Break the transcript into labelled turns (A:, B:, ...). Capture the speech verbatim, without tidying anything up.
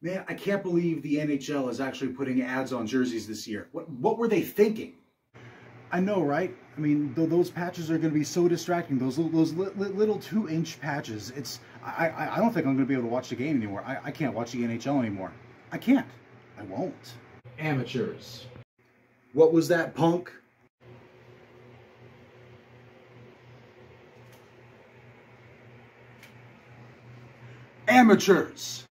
A: Man, I can't believe the N H L is actually putting ads on jerseys this year. What, what were they thinking?
B: I know, right? I mean, th those patches are going to be so distracting. Those little, those li li little two-inch patches. It's I, I I don't think I'm going to be able to watch the game anymore. I, I can't watch the N H L anymore. I can't. I won't.
C: Amateurs.
A: What was that, punk? Amateurs.